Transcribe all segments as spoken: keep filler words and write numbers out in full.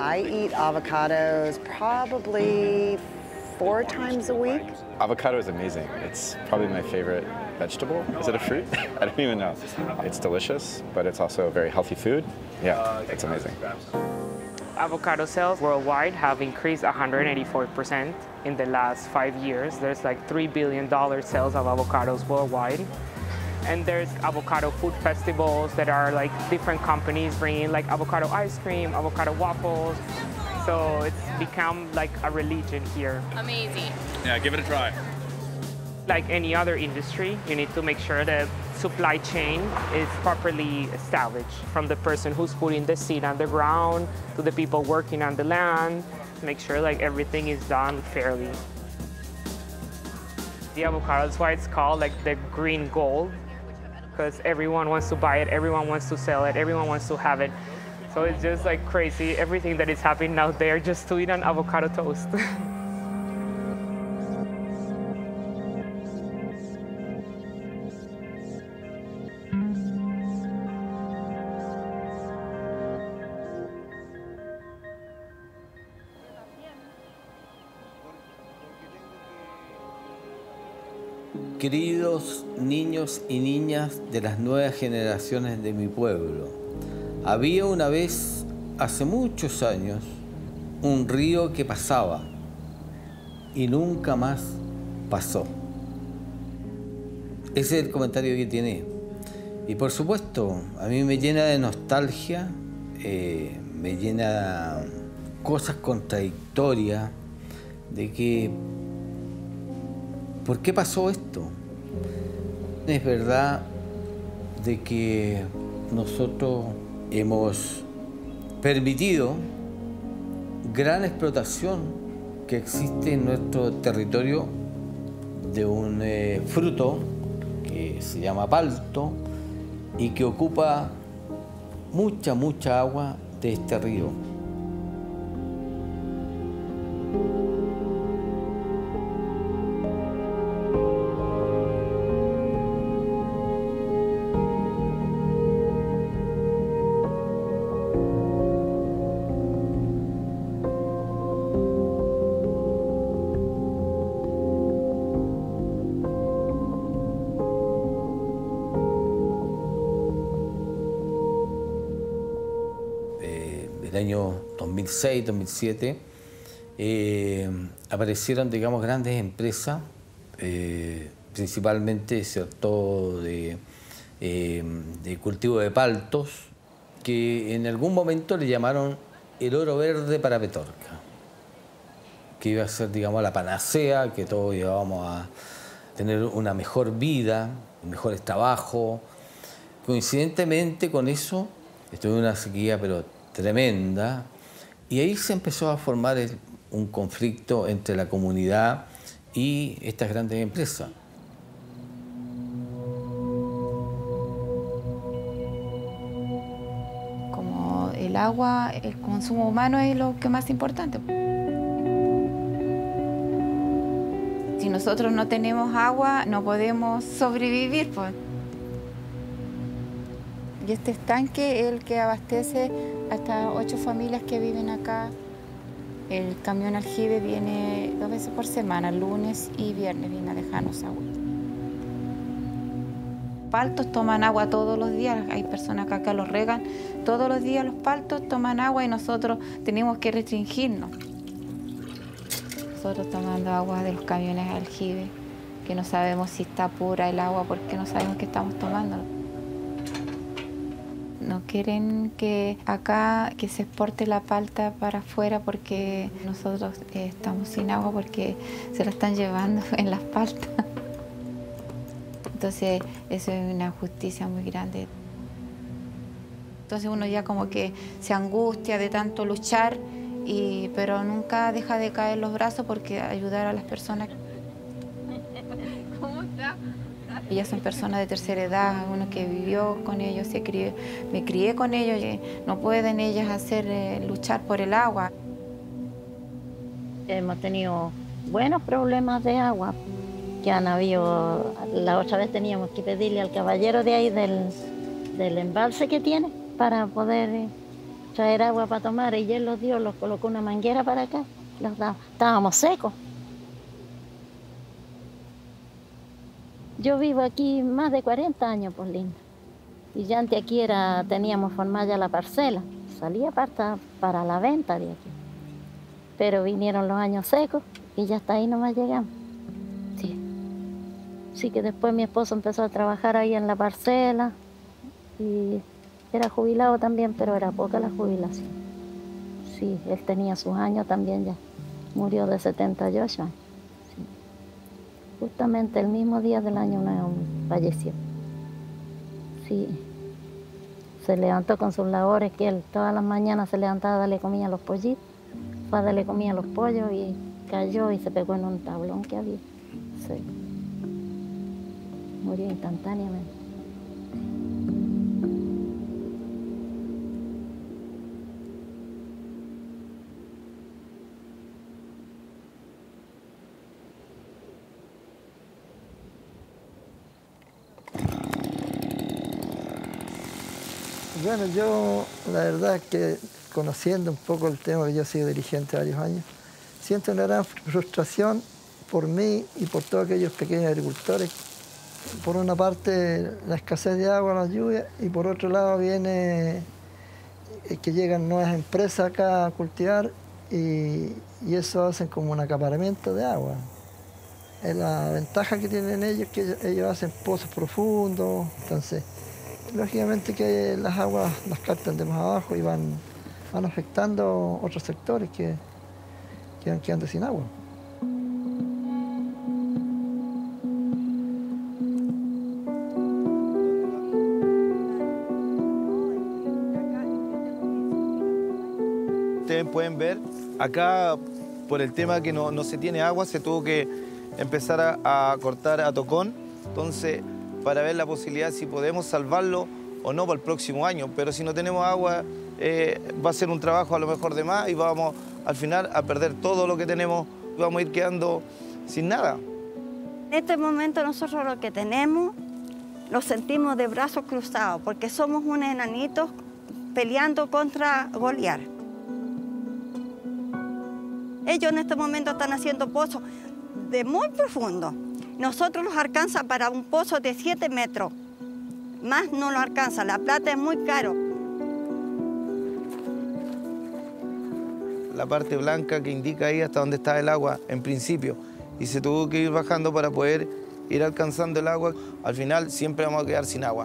I eat avocados probably four times a week. Avocado is amazing. It's probably my favorite vegetable. Is it a fruit? I don't even know. It's delicious, but it's also a very healthy food. Yeah, it's amazing. Avocado sales worldwide have increased one hundred eighty-four percent in the last five years. There's like three billion dollars sales of avocados worldwide. And there's avocado food festivals that are like different companies bringing like avocado ice cream, avocado waffles. So it's become like a religion here. Amazing. Yeah, give it a try. Like any other industry, you need to make sure the supply chain is properly established, from the person who's putting the seed on the ground to the people working on the land. Make sure like everything is done fairly. The avocado is why it's called like the green gold, because everyone wants to buy it, everyone wants to sell it, everyone wants to have it. So it's just like crazy, everything that is happening out there just to eat an avocado toast. Queridos niños y niñas de las nuevas generaciones de mi pueblo, había una vez, hace muchos años, un río que pasaba y nunca más pasó. Ese es el comentario que tiene. Y por supuesto, a mí me llena de nostalgia, eh, me llena de cosas contradictorias, de que ¿por qué pasó esto? Es verdad de que nosotros hemos permitido gran explotación que existe en nuestro territorio de un eh, fruto que se llama palto y que ocupa mucha, mucha agua de este río. El año dos mil seis, dos mil siete, eh, aparecieron, digamos, grandes empresas, eh, principalmente ¿cierto? De, eh, de cultivo de paltos, que en algún momento le llamaron el oro verde para Petorca, que iba a ser, digamos, la panacea, que todos íbamos a tener una mejor vida, mejores trabajos. Coincidentemente con eso, estuve en una sequía, pero tremenda, y ahí se empezó a formar el, un conflicto entre la comunidad y estas grandes empresas. Como el agua, el consumo humano es lo que más importante. Si nosotros no tenemos agua, no podemos sobrevivir, pues. Y este estanque es el que abastece hasta ocho familias que viven acá. El camión aljibe viene dos veces por semana, lunes y viernes, viene a dejarnos agua. Paltos toman agua todos los días, hay personas que acá los regan. Todos los días los paltos toman agua y nosotros tenemos que restringirnos. Nosotros tomando agua de los camiones aljibe, que no sabemos si está pura el agua porque no sabemos qué estamos tomando. No quieren que acá que se exporte la palta para afuera porque nosotros eh, estamos sin agua porque se la están llevando en las paltas. Entonces eso es una justicia muy grande. Entonces uno ya como que se angustia de tanto luchar, y, pero nunca deja de caer los brazos porque ayudar a las personas. ¿Cómo está? Ellas son personas de tercera edad, uno que vivió con ellos, se crió, me crié con ellos, y no pueden ellas hacer eh, luchar por el agua. Hemos tenido buenos problemas de agua, que han habido, la otra vez teníamos que pedirle al caballero de ahí del, del embalse que tiene para poder traer agua para tomar y él los dio, los colocó una manguera para acá, los daba. Estábamos secos. Yo vivo aquí más de cuarenta años, pues linda. Y ya antes aquí era, teníamos formada ya la parcela. Salía para, para la venta de aquí. Pero vinieron los años secos y ya hasta ahí nomás llegamos. Sí. Sí que después mi esposo empezó a trabajar ahí en la parcela. Y era jubilado también, pero era poca la jubilación. Sí, él tenía sus años también ya. Murió de setenta y ocho años. Sí. Justamente el mismo día del año nuevo falleció. Sí. Se levantó con sus labores, que él todas las mañanas se levantaba a darle comida a los pollitos. Fue a darle comida a los pollos y cayó y se pegó en un tablón que había. Sí. Murió instantáneamente. Bueno, yo la verdad es que conociendo un poco el tema, que yo he sido dirigente varios años, siento una gran frustración por mí y por todos aquellos pequeños agricultores. Por una parte la escasez de agua, las lluvias, y por otro lado viene que llegan nuevas empresas acá a cultivar y, y eso hacen como un acaparamiento de agua. La ventaja que tienen ellos es que ellos hacen pozos profundos, entonces lógicamente que las aguas las captan de más abajo y van, van afectando otros sectores que, que van quedando sin agua. Ustedes pueden ver, acá por el tema que no, no se tiene agua, se tuvo que empezar a, a cortar a tocón. Entonces, para ver la posibilidad si podemos salvarlo o no para el próximo año. Pero si no tenemos agua, eh, va a ser un trabajo a lo mejor de más y vamos al final a perder todo lo que tenemos y vamos a ir quedando sin nada. En este momento nosotros lo que tenemos lo sentimos de brazos cruzados porque somos unos enanitos peleando contra Goliat. Ellos en este momento están haciendo pozos de muy profundo. Nosotros los alcanza para un pozo de siete metros. Más no lo alcanza, la plata es muy caro. La parte blanca que indica ahí hasta donde está el agua en principio. Y se tuvo que ir bajando para poder ir alcanzando el agua. Al final siempre vamos a quedar sin agua.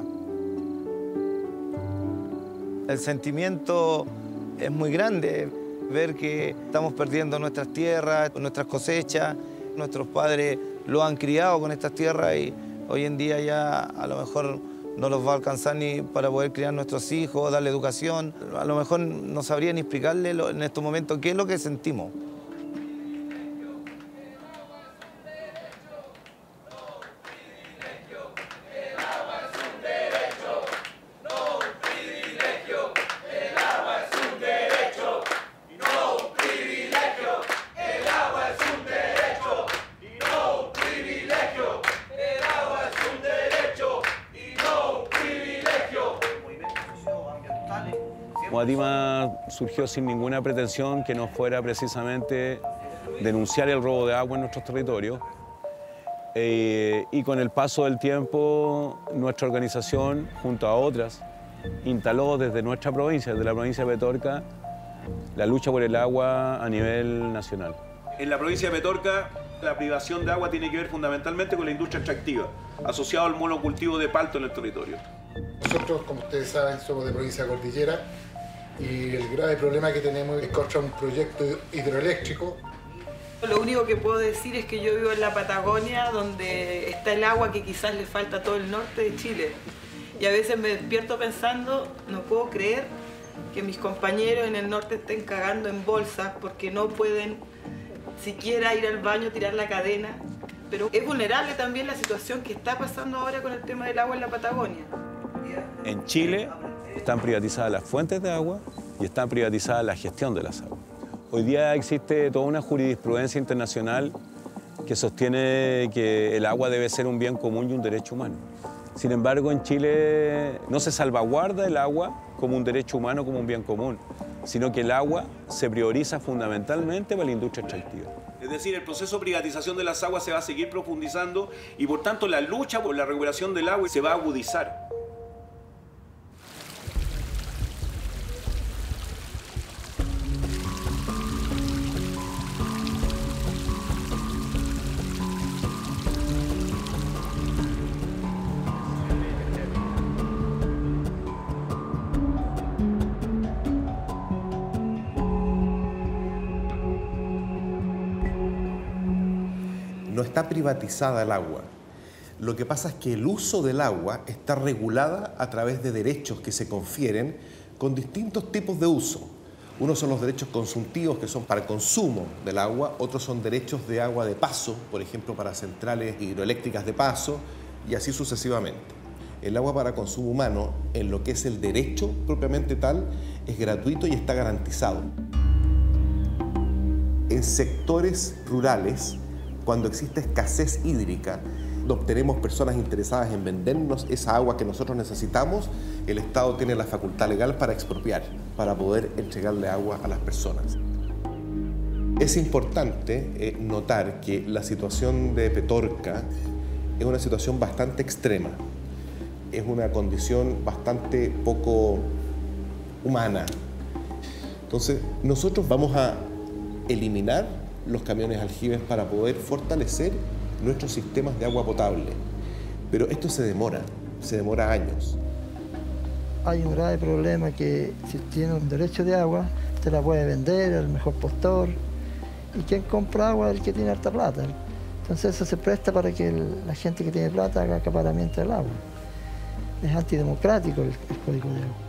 El sentimiento es muy grande. Ver que estamos perdiendo nuestras tierras, nuestras cosechas. Nuestros padres lo han criado con estas tierras y hoy en día ya a lo mejor no los va a alcanzar ni para poder criar nuestros hijos, darle educación. A lo mejor no sabría ni explicarle en estos momentos qué es lo que sentimos. Guatima surgió sin ninguna pretensión que no fuera precisamente denunciar el robo de agua en nuestros territorios. Eh, y con el paso del tiempo, nuestra organización, junto a otras, instaló desde nuestra provincia, desde la provincia de Petorca, la lucha por el agua a nivel nacional. En la provincia de Petorca, la privación de agua tiene que ver fundamentalmente con la industria extractiva, asociado al monocultivo de palto en el territorio. Nosotros, como ustedes saben, somos de provincia cordillera y el grave problema que tenemos es contra un proyecto hidroeléctrico. Lo único que puedo decir es que yo vivo en la Patagonia, donde está el agua que quizás le falta a todo el norte de Chile. Y a veces me despierto pensando, no puedo creer que mis compañeros en el norte estén cagando en bolsas porque no pueden siquiera ir al baño, tirar la cadena. Pero es vulnerable también la situación que está pasando ahora con el tema del agua en la Patagonia. En Chile están privatizadas las fuentes de agua y están privatizadas la gestión de las aguas. Hoy día existe toda una jurisprudencia internacional que sostiene que el agua debe ser un bien común y un derecho humano. Sin embargo, en Chile no se salvaguarda el agua como un derecho humano, como un bien común, sino que el agua se prioriza fundamentalmente para la industria extractiva. Es decir, el proceso de privatización de las aguas se va a seguir profundizando y por tanto la lucha por la recuperación del agua se va a agudizar. No está privatizada el agua. Lo que pasa es que el uso del agua está regulada a través de derechos que se confieren con distintos tipos de uso. Unos son los derechos consultivos, que son para el consumo del agua, otros son derechos de agua de paso, por ejemplo, para centrales hidroeléctricas de paso, y así sucesivamente. El agua para consumo humano, en lo que es el derecho propiamente tal, es gratuito y está garantizado. En sectores rurales, cuando existe escasez hídrica, obtenemos personas interesadas en vendernos esa agua que nosotros necesitamos, el Estado tiene la facultad legal para expropiar, para poder entregarle agua a las personas. Es importante eh, notar que la situación de Petorca es una situación bastante extrema, es una condición bastante poco humana. Entonces, nosotros vamos a eliminar los camiones aljibes para poder fortalecer nuestros sistemas de agua potable. Pero esto se demora, se demora años. Hay un grave problema que si tiene un derecho de agua, te la puede vender al mejor postor. Y quien compra agua es el que tiene harta plata. Entonces eso se presta para que el, la gente que tiene plata haga acaparamiento del agua. Es antidemocrático el, el Código de Agua.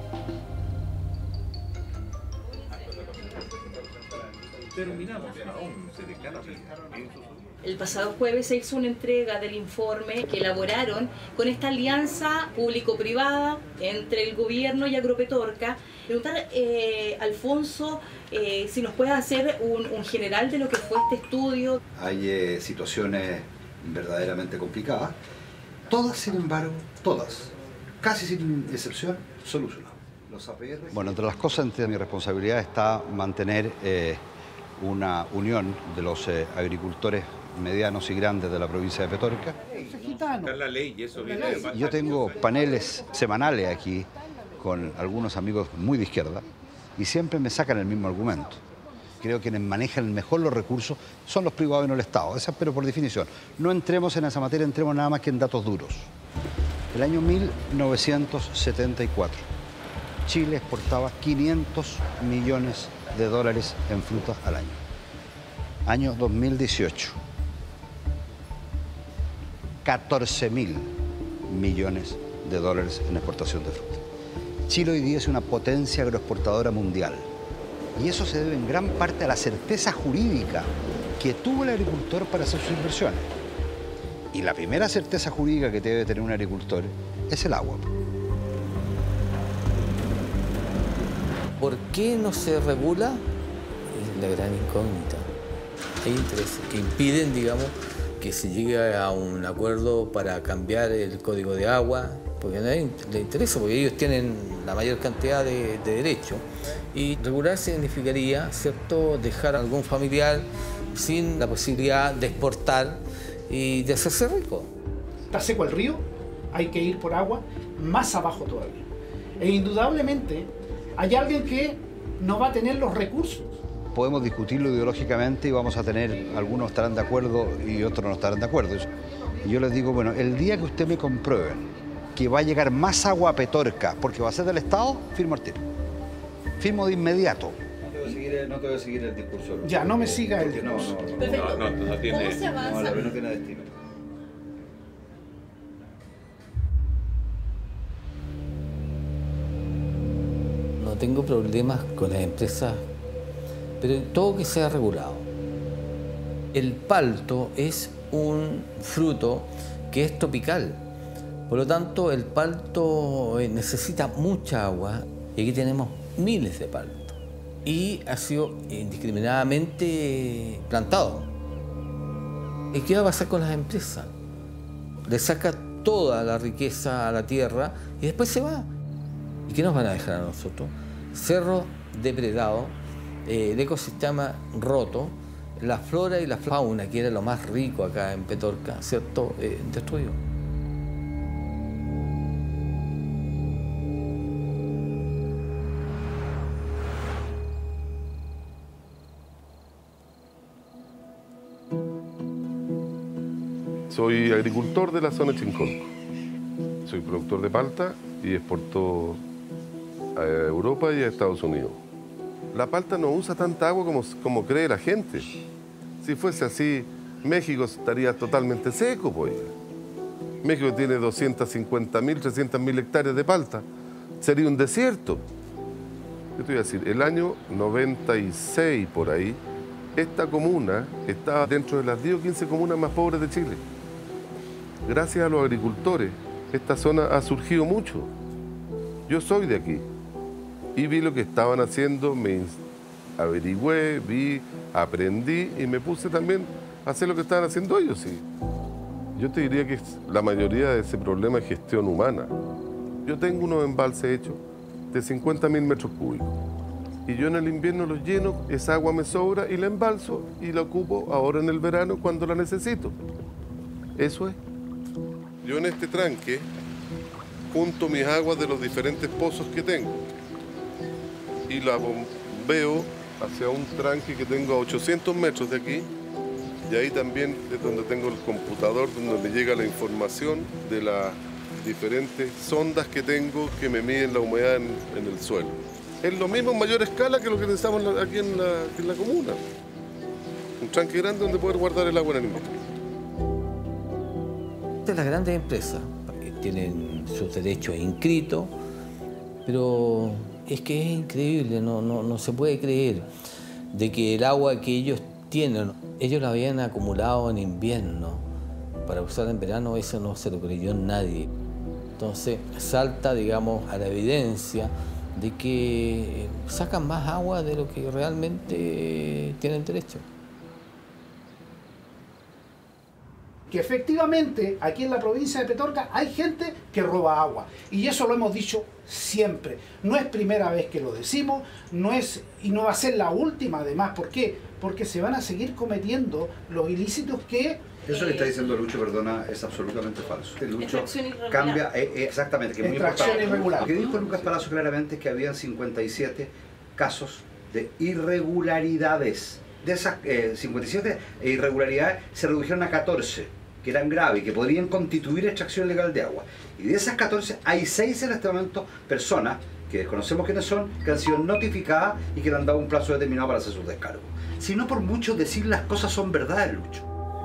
El pasado jueves se hizo una entrega del informe que elaboraron con esta alianza público-privada entre el gobierno y Agropetorca. Preguntar, eh, Alfonso, eh, si nos puedes hacer un, un general de lo que fue este estudio. Hay eh, situaciones verdaderamente complicadas, todas, sin embargo, todas, casi sin excepción, solucionadas. Los A P R... Bueno, entre las cosas, entre mi responsabilidad está mantener eh, una unión de los eh, agricultores medianos y grandes de la provincia de Petorca. Está la ley y eso viene de... Yo tengo paneles semanales aquí con algunos amigos muy de izquierda y siempre me sacan el mismo argumento. Creo que quienes manejan mejor los recursos son los privados y no el Estado, esa, pero por definición. No entremos en esa materia, entremos nada más que en datos duros. El año mil novecientos setenta y cuatro, Chile exportaba quinientos millones de dólares en frutas al año. Año dos mil dieciocho, catorce mil millones de dólares en exportación de fruta. Chile hoy día es una potencia agroexportadora mundial. Y eso se debe en gran parte a la certeza jurídica que tuvo el agricultor para hacer sus inversiones. Y la primera certeza jurídica que debe tener un agricultor es el agua. ¿Por qué no se regula? Es la gran incógnita. Hay intereses que impiden, digamos, que se llegue a un acuerdo para cambiar el código de agua, porque a nadie le interesa, porque ellos tienen la mayor cantidad de, de derechos. Y regular significaría, ¿cierto?, dejar a algún familiar sin la posibilidad de exportar y de hacerse rico. Está seco el río, hay que ir por agua más abajo todavía. E indudablemente hay alguien que no va a tener los recursos. Podemos discutirlo ideológicamente y vamos a tener, algunos estarán de acuerdo y otros no estarán de acuerdo. Y yo les digo, bueno, el día que usted me compruebe que va a llegar más agua a Petorca porque va a ser del Estado, firmo al tiro. Firmo de inmediato. No te voy a seguir, no te voy a seguir el discurso. Ya, no me siga el discurso. No, no, Perfecto. No, no, no tiene, ¿Cómo se avanza? No, la no tiene destino. No tengo problemas con las empresas, pero todo que sea regulado. El palto es un fruto que es tropical. Por lo tanto, el palto necesita mucha agua y aquí tenemos miles de paltos. Y ha sido indiscriminadamente plantado. ¿Y qué va a pasar con las empresas? Le saca toda la riqueza a la tierra y después se va. ¿Y qué nos van a dejar a nosotros? Cerro depredado, eh, el ecosistema roto, la flora y la fauna, que era lo más rico acá en Petorca, ¿cierto? Eh, destruido. Soy agricultor de la zona de Chincolco. Soy productor de palta y exporto a Europa y a Estados Unidos. La palta no usa tanta agua como, como cree la gente. Si fuese así, México estaría totalmente seco, pues. México tiene doscientas cincuenta mil, trescientas mil hectáreas de palta. Sería un desierto. ¿Qué te voy a decir? El año noventa y seis, por ahí, esta comuna estaba dentro de las diez o quince comunas más pobres de Chile. Gracias a los agricultores, esta zona ha surgido mucho. Yo soy de aquí y vi lo que estaban haciendo, me averigüé, vi, aprendí y me puse también a hacer lo que estaban haciendo ellos. Sí. Yo te diría que la mayoría de ese problema es gestión humana. Yo tengo unos embalses hechos de cincuenta mil metros cúbicos y yo en el invierno los lleno, esa agua me sobra y la embalso y la ocupo ahora en el verano cuando la necesito. Eso es. Yo en este tranque junto mis aguas de los diferentes pozos que tengo y la bombeo hacia un tranque que tengo a ochocientos metros de aquí y ahí también es donde tengo el computador donde me llega la información de las diferentes sondas que tengo que me miden la humedad en, en el suelo. Es lo mismo en mayor escala que lo que necesitamos aquí en la, en la comuna. Un tranque grande donde poder guardar el agua en el invierno. Las grandes empresas tienen sus derechos inscritos, pero es que es increíble, no, no, no se puede creer de que el agua que ellos tienen, ellos la habían acumulado en invierno para usar en verano, eso no se lo creyó nadie. Entonces salta, digamos, a la evidencia de que sacan más agua de lo que realmente tienen derecho. Que efectivamente aquí en la provincia de Petorca hay gente que roba agua y eso lo hemos dicho siempre. No es primera vez que lo decimos, no es y no va a ser la última además. ¿Por qué? Porque se van a seguir cometiendo los ilícitos que... Eso que está diciendo Lucho, perdona, es absolutamente falso. Lucho Extracción irregular. cambia, eh, eh, exactamente, que es muy Extracción importante. irregular. Lo que dijo Lucas Palazzo claramente es que habían cincuenta y siete casos de irregularidades. De esas eh, cincuenta y siete irregularidades se redujeron a catorce, que eran graves y que podrían constituir extracción ilegal de agua. Y de esas catorce hay seis en este momento personas, que desconocemos quiénes son, que han sido notificadas y que le han dado un plazo determinado para hacer sus descargos. Si no por mucho decir las cosas son verdades, Lucho.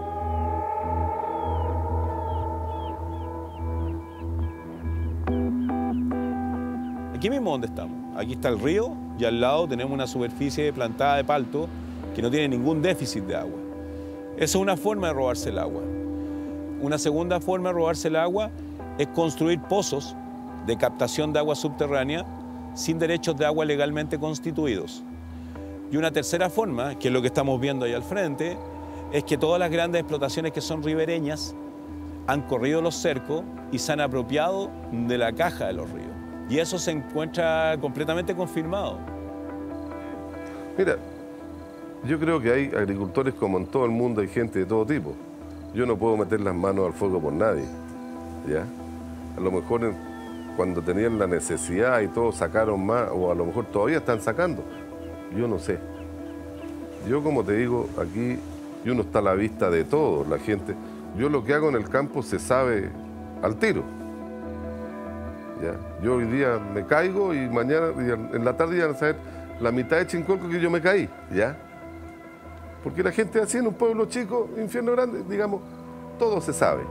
Aquí mismo donde estamos, aquí está el río y al lado tenemos una superficie plantada de palto que no tiene ningún déficit de agua. Esa es una forma de robarse el agua. Una segunda forma de robarse el agua es construir pozos de captación de agua subterránea sin derechos de agua legalmente constituidos. Y una tercera forma, que es lo que estamos viendo ahí al frente, es que todas las grandes explotaciones que son ribereñas han corrido los cercos y se han apropiado de la caja de los ríos. Y eso se encuentra completamente confirmado. Mira, yo creo que hay agricultores como en todo el mundo, hay gente de todo tipo. Yo no puedo meter las manos al fuego por nadie, ¿ya? A lo mejor cuando tenían la necesidad y todo sacaron más, o a lo mejor todavía están sacando. Yo no sé. Yo, como te digo, aquí y uno está a la vista de todo, la gente. Yo lo que hago en el campo se sabe al tiro. ¿Ya? Yo hoy día me caigo y mañana, y en la tarde ya van a saber la mitad de Chincolco que yo me caí, ¿ya? Porque la gente así en un pueblo chico, infierno grande, digamos, todo se sabe.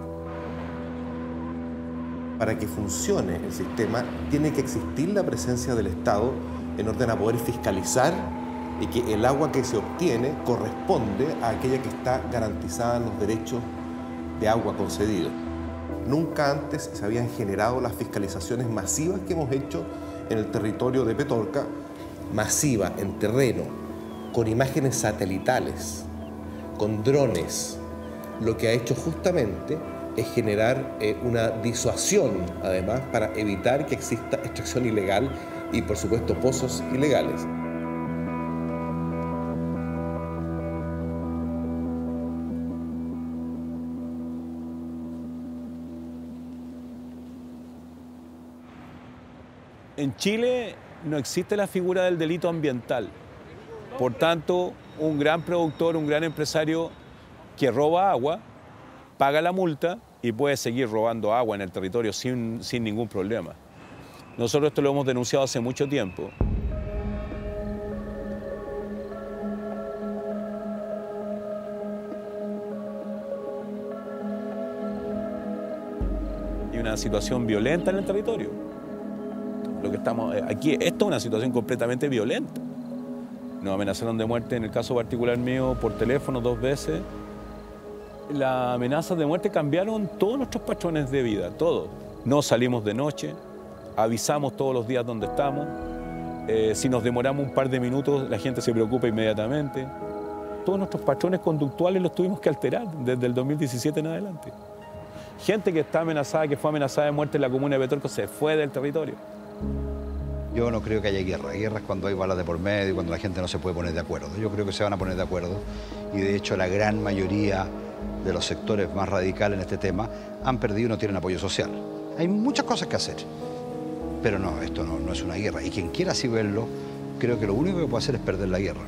Para que funcione el sistema, tiene que existir la presencia del Estado en orden a poder fiscalizar y que el agua que se obtiene corresponde a aquella que está garantizada en los derechos de agua concedidos. Nunca antes se habían generado las fiscalizaciones masivas que hemos hecho en el territorio de Petorca, masiva, en terreno, con imágenes satelitales, con drones, lo que ha hecho justamente es generar eh, una disuasión, además, para evitar que exista extracción ilegal y, por supuesto, pozos ilegales. En Chile no existe la figura del delito ambiental. Por tanto, un gran productor, un gran empresario que roba agua, paga la multa y puede seguir robando agua en el territorio sin, sin ningún problema. Nosotros esto lo hemos denunciado hace mucho tiempo. Hay una situación violenta en el territorio. Lo que estamos aquí, esto es una situación completamente violenta. Nos amenazaron de muerte, en el caso particular mío, por teléfono dos veces. Las amenazas de muerte cambiaron todos nuestros patrones de vida, todos. No salimos de noche, avisamos todos los días dónde estamos. Eh, si nos demoramos un par de minutos, la gente se preocupa inmediatamente. Todos nuestros patrones conductuales los tuvimos que alterar desde el dos mil diecisiete en adelante. Gente que está amenazada, que fue amenazada de muerte en la comuna de Petorca, se fue del territorio. Yo no creo que haya guerra. Guerra es cuando hay balas de por medio y cuando la gente no se puede poner de acuerdo. Yo creo que se van a poner de acuerdo y de hecho la gran mayoría de los sectores más radicales en este tema han perdido y no tienen apoyo social. Hay muchas cosas que hacer, pero no, esto no, no es una guerra. Y quien quiera así verlo, creo que lo único que puede hacer es perder la guerra.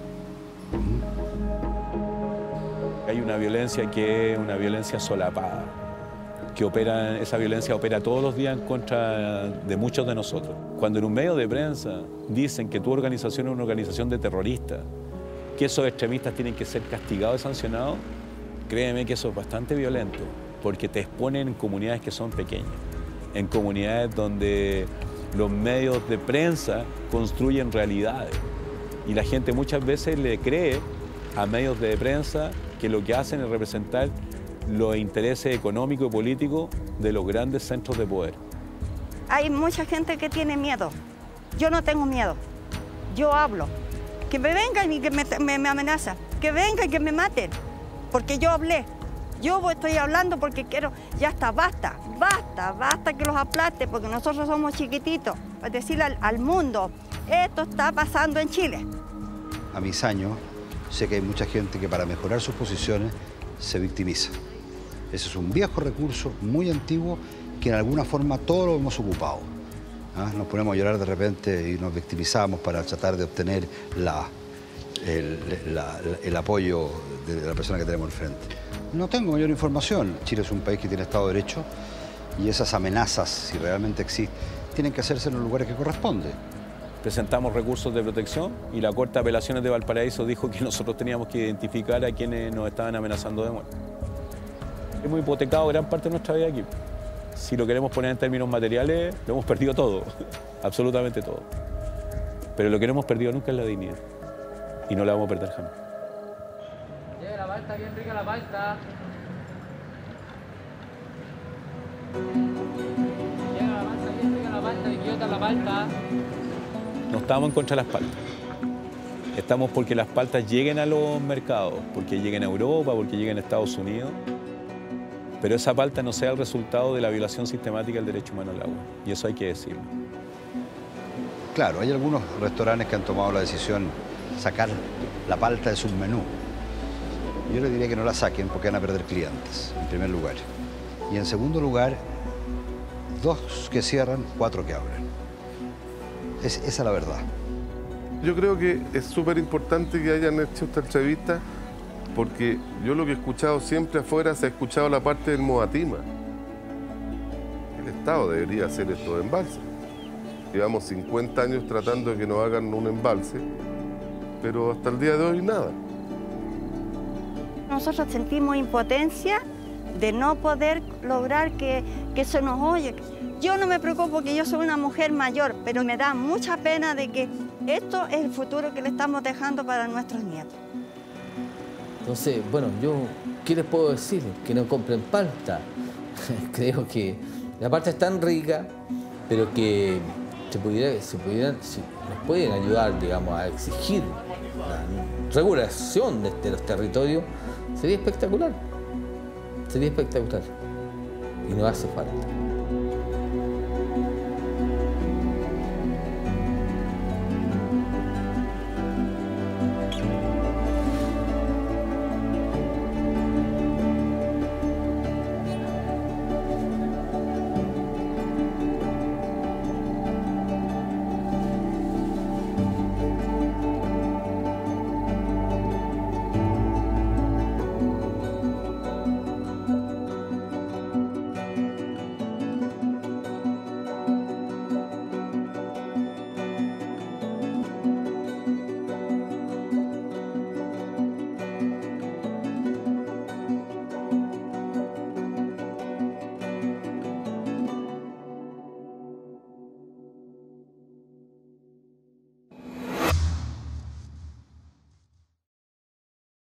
Hay una violencia que es una violencia solapada, que opera, esa violencia opera todos los días en contra de muchos de nosotros. Cuando en un medio de prensa dicen que tu organización es una organización de terroristas, que esos extremistas tienen que ser castigados y sancionados, créeme que eso es bastante violento, porque te exponen en comunidades que son pequeñas, en comunidades donde los medios de prensa construyen realidades y la gente muchas veces le cree a medios de prensa que lo que hacen es representar los intereses económicos y políticos de los grandes centros de poder. Hay mucha gente que tiene miedo. Yo no tengo miedo. Yo hablo. Que me vengan y que me, me, me amenazan. Que vengan y que me maten. Porque yo hablé. Yo estoy hablando porque quiero... Ya está, basta, basta, basta que los aplaste, porque nosotros somos chiquititos. Es decir, al, al mundo, esto está pasando en Chile. A mis años, sé que hay mucha gente que para mejorar sus posiciones se victimiza. Ese es un viejo recurso, muy antiguo, que en alguna forma todos lo hemos ocupado. ¿Ah? Nos ponemos a llorar de repente y nos victimizamos para tratar de obtener la, el, la, el apoyo de la persona que tenemos enfrente. No tengo mayor información. Chile es un país que tiene Estado de Derecho y esas amenazas, si realmente existen, tienen que hacerse en los lugares que corresponde. Presentamos recursos de protección y la Corte de Apelaciones de Valparaíso dijo que nosotros teníamos que identificar a quienes nos estaban amenazando de muerte. Hemos hipotecado gran parte de nuestra vida aquí. Si lo queremos poner en términos materiales, lo hemos perdido todo, absolutamente todo. Pero lo que no hemos perdido nunca es la dignidad y no la vamos a perder jamás. Llega la palta, bien rica la palta. Llega la palta, bien rica la palta, de Quillota la palta. No estamos en contra de las paltas. Estamos porque las paltas lleguen a los mercados, porque lleguen a Europa, porque lleguen a Estados Unidos. Pero esa palta no sea el resultado de la violación sistemática del derecho humano al agua. Y eso hay que decirlo. Claro, hay algunos restaurantes que han tomado la decisión de sacar la palta de sus menús. Yo les diría que no la saquen porque van a perder clientes, en primer lugar. Y en segundo lugar, dos que cierran, cuatro que abren. Es, esa es la verdad. Yo creo que es súper importante que hayan hecho esta entrevista porque yo lo que he escuchado siempre afuera se ha escuchado la parte del Moatima. El Estado debería hacer estos embalses. Llevamos cincuenta años tratando de que nos hagan un embalse, pero hasta el día de hoy nada. Nosotros sentimos impotencia de no poder lograr que, que se nos oye. Yo no me preocupo porque yo soy una mujer mayor, pero me da mucha pena de que esto es el futuro que le estamos dejando para nuestros nietos. Entonces, bueno, yo, ¿qué les puedo decir? Que no compren palta. Creo que la palta es tan rica, pero que se pudiera, se pudieran, se, nos pueden ayudar, digamos, a exigir la regulación de, de los territorios. Sería espectacular. Sería espectacular. y nos hace falta.